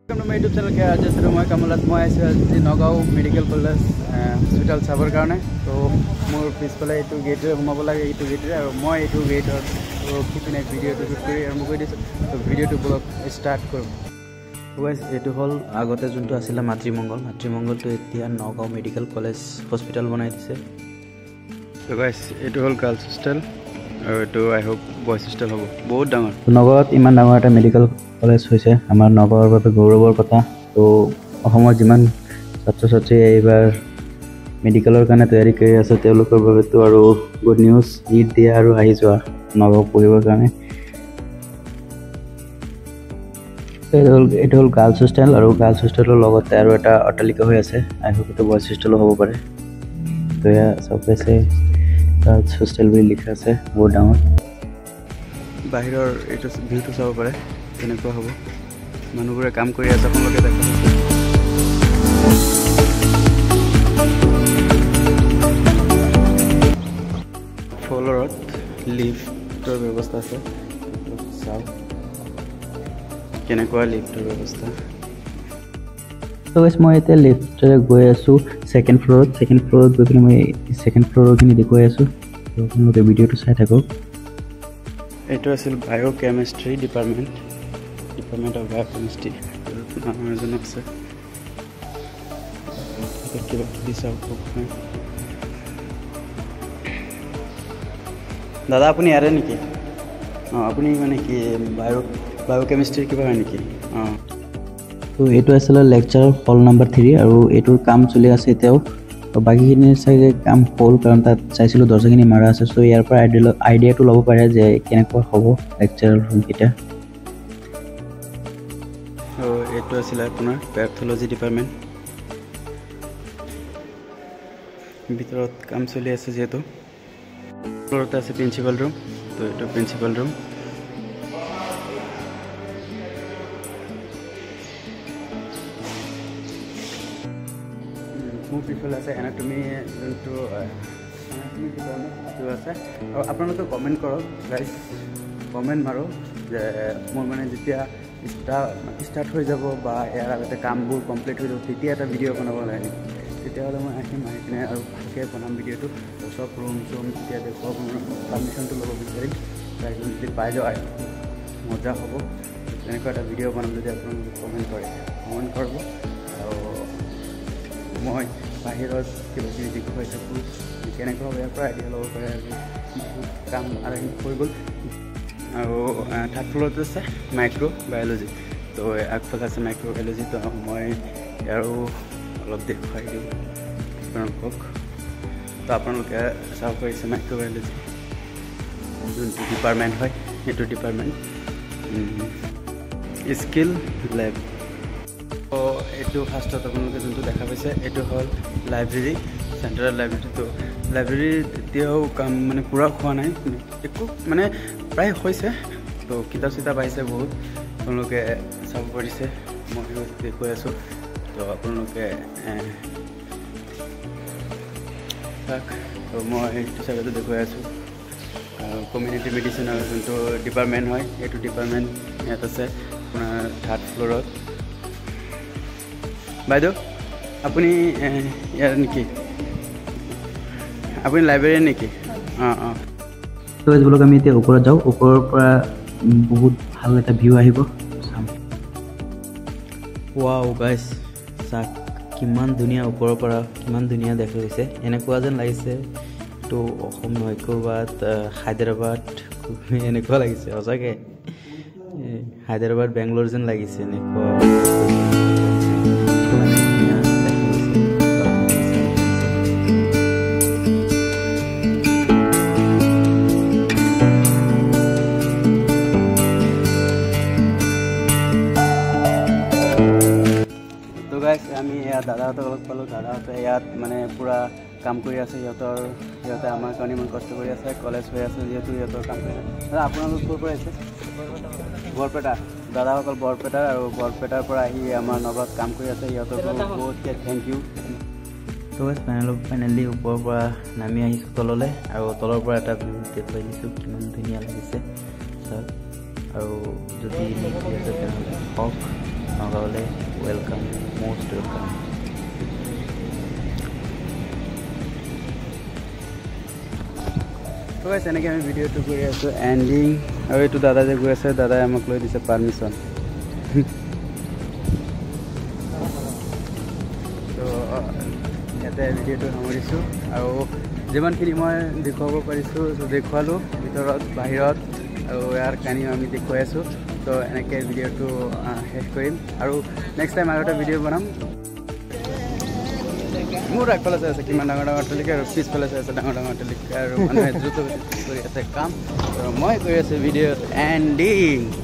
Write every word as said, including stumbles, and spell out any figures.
Welcome to my YouTube channel K R zero zero seven. মই কামলাত মই আছো আজি নগাঁও মেডিকেল কলেজ হস্পিটাল চাবৰ কাৰণে তো মোৰ পিছফালে এইটো গেটৰে সোমাব লাগে এইটো গেটৰে আৰু মই এইটো গেটৰ কিপিনে ভিডিঅ'টো শুট কৰি আৰম্ভ কৰি দিছোঁ তো ভিডিঅ'টো ব্লগ ষ্টাৰ্ট কৰোঁ গাইজ এইটো হ'ল আগতে যোনটো আছিলে মাতৃমংগল মাতৃমংগলটো এতিয়া নগাঁও মেডিকেল কলেজ হস্পিটাল বনাই দিছে তো গাইজ এইটো হ'ল গাৰ্লছ হোষ্টেল আৰু এইটো আই হোপ বয়জ হোষ্টেল হ'ব বহুত ডাঙৰ নগাঁৱত ইমান ডাঙৰ এটা মেডিকেল কলেজ হৈছে আমাৰ নগাঁৱৰ বাবে গৌৰৱৰ কথা তো অসমৰ যিমান ছাত্ৰ ছাত্ৰী এইবাৰ মেডিকেলৰ কাৰণে তৈয়াৰী কৰি আছে তেওঁলোকৰ বাবেতো আৰু গুড নিউজ ঈদ দিয়া আৰু আহি যোৱা নগাঁও পঢ়িবৰ কাৰণে এইটো হ'ল গাৰ্লছ হোষ্টেল আৰু গাৰ্লছ হোষ্টেলৰ লগতে আৰু এটা অট্টালিকা হৈ আছে আই হোপ এইটো বয়জ হোষ্টেলো হ'ব পাৰে তো এয়া চব আছে গাৰ্লছ হোষ্টেল বুলি লিখা আছে বহুত ডাঙৰ বাহিৰৰ এইটো ভিউটো চাব পাৰে কেনেকুৱা হ'ব মানুহবোৰে কাম কৰি আছে আপোনালোকে দেখা ফ্ল'ৰত লিফ্টৰ ব্যৱস্থা আছে চাওক কেনেকুৱা লিফ্টৰ ব্যৱস্থা তো গাইছ মই এতিয়া লিফ্টেৰে গৈ আছোঁ ছেকেণ্ড ফ্ল'ৰত ছেকেণ্ড ফ্ল'ৰত গৈ পিনে মই ছেকেণ্ড ফ্ল'ৰৰখিনি দেখুৱাই আছোঁ তো আপোনালোকে ভিডিঅ'টো চাই থাকক এইটো আছিল biochemistry department department of biochemistry মানুহ এজন আছে কিবা কিবি চাওক দাদা আপুনি ইয়াৰে নেকি অঁ আপুনি মানে কি বায়' বায়' কেমেষ্ট্ৰিৰ কিবা হয় নেকি অঁ তো এইটো আছিলে লেকচাৰ হল নাম্বাৰ থ্ৰী আৰু এইটোৰ কাম চলি আছে এতিয়াও বাকীখিনি চাগে কাম হ'ল কাৰণ তাত চাইছিলোঁ দৰ্জাখিনি মাৰা আছে চ' ইয়াৰ পৰা আইডিয়া আইডিয়াটো ল'ব পাৰে যে কেনেকুৱা হ'ব লেকচাৰ ৰুমকেইটা আৰু এইটো আছিলে আপোনাৰ পেথলজি ডিপাৰ্টমেণ্ট ভিতৰত কাম চলি আছে যিহেতু ফ্ল'ৰতে আছে প্ৰিন্সিপাল ৰুম তো এইটো প্ৰিন্সিপাল ৰুম মোৰ পিছফালে আছে এনাটমি যোনটো এনাটমি ডিপাৰ্টমেণ্ট সেইটো আছে আৰু আপোনালোকে কমেণ্ট কৰক গাইজ কমেণ্ট মাৰক যে মোৰ মানে যেতিয়া ষ্টাৰ্ট ষ্টাৰ্ট হৈ যাব বা ইয়াৰ আগতে কামবোৰ কমপ্লিট হৈ যাব তেতিয়া এটা ভিডিঅ' বনাব লাগে তেতিয়াহ'লে মই আহিম আহি কিনে আৰু ভালকৈ বনাম ভিডিঅ'টো চব ৰুম চুম তেতিয়া দেখুৱাব পাৰ্মিশ্যনটো ল'ব বিচাৰিম তাৰপিছত যদি পাই যাওঁ মজা হ'ব তেনেকুৱা এটা ভিডিঅ' বনাম যদি আপোনালোকে কমেণ্ট কৰে কমেণ্ট কৰিব আৰু মই বাহিৰত কিবা কিবি দেখুৱাই থাকোঁ কেনেকুৱা হ'ব ইয়াৰ পৰা আইডিয়া ল'ব পাৰে আৰু বহুত কাম আৰম্ভ হৈ গ'ল আৰু থাৰ্ড ফ্ল'ৰত আছে মাইক্ৰ' বায়'লজি তো আগফালে আছে মাইক্ৰ' বায়'লজি তো মই আৰু অলপ দেখুৱাই দিওঁ আপোনালোকক তো আপোনালোকে চাব পাৰিছে মাইক্ৰ' বায়'লজি যোনটো ডিপাৰ্টমেণ্ট হয় সেইটো ডিপাৰ্টমেণ্ট স্কিল লেব তো এইটো ফাৰ্ষ্টত আপোনালোকে যোনটো দেখা পাইছে এইটো হ'ল লাইব্ৰেৰী চেণ্ট্ৰেল লাইব্ৰেৰীটো লাইব্ৰেৰীত এতিয়াও কাম মানে পূৰা হোৱা নাই একো মানে প্ৰায় হৈছে তো কিতাপ চিতাপ আহিছে বহুত আপোনালোকে চাব পাৰিছে মই দেখুৱাই আছোঁ তো আপোনালোকে তাক তো মই এইটো চাইডতে দেখুৱাই আছোঁ কমিউনিটি মেডিচিনৰ যোনটো ডিপাৰ্টমেণ্ট হয় এইটো ডিপাৰ্টমেণ্ট ইয়াত আছে আপোনাৰ থাৰ্ড ফ্ল'ৰত বাইদেউ আপুনি ইয়াৰ নেকি আপুনি লাইব্ৰেৰীয়ান নেকি অঁ অঁ তো এইবিলাক আমি এতিয়া ওপৰত যাওঁ ওপৰৰ পৰা বহুত ভাল এটা ভিউ আহিব চাম ৱাও গাইজ চাওক কিমান ধুনীয়া ওপৰৰ পৰা কিমান ধুনীয়া দেখা গৈছে এনেকুৱা যেন লাগিছে তো অসম নহয় ক'ৰবাত হায়দৰাবাদ এনেকুৱা লাগিছে সঁচাকৈ হায়দৰাবাদ বেংগলোৰ যেন লাগিছে এনেকুৱা আমি ইয়াত দাদাহঁতক লগ পালোঁ দাদাহঁতে ইয়াত মানে পূৰা কাম কৰি আছে সিহঁতৰ সিহঁতে আমাৰ কাৰণে ইমান কষ্ট কৰি আছে কলেজ হৈ আছে যিহেতু সিহঁতৰ কাম কৰি আছে দাদা আপোনালোক ক'ৰ পৰা আহিছে বৰপেটা দাদাসকল বৰপেটাৰ আৰু বৰপেটাৰ পৰা আহি আমাৰ নগাঁৱত কাম কৰি আছে সিহঁতক বহুতকৈ থেংক ইউ তো ফাইনেল ফাইনেলি ওপৰৰ পৰা নামি আহিছোঁ তললৈ আৰু তলৰ পৰা এটা ভিউ দেখুৱাই দিছোঁ কিমান ধুনীয়া লাগিছে চাওক আৰু যদি আছে তেনেহ'লে হওক নগাঁৱলৈ ৱেলকাম মষ্ট ৱেলকাম তো গাইছ এনেকৈ আমি ভিডিঅ'টো কৰি আছোঁ এণ্ডিং আৰু এইটো দাদা যে গৈ আছে দাদাই আমাক লৈ দিছে পাৰ্মিশ্যন তো ইয়াতে ভিডিঅ'টো সামৰিছোঁ আৰু যিমানখিনি মই দেখুৱাব পাৰিছোঁ দেখুৱালোঁ ভিতৰত বাহিৰত আৰু ইয়াৰ কাহিনীও আমি দেখুৱাই আছোঁ তো এনেকৈ ভিডিঅ'টো শেষ কৰিম আৰু নেক্সট টাইম আৰু এটা ভিডিঅ' বনাম মোৰ আগফালে চাই আছে কিমান ডাঙৰ ডাঙৰ অট্টালিকা আৰু পিছফালে চাই আছে ডাঙৰ ডাঙৰ অট্টালিকা আৰু মানুহে দ্ৰুত কৰি আছে কাম তো মই কৰি আছোঁ ভিডিঅ'ত এণ্ডিং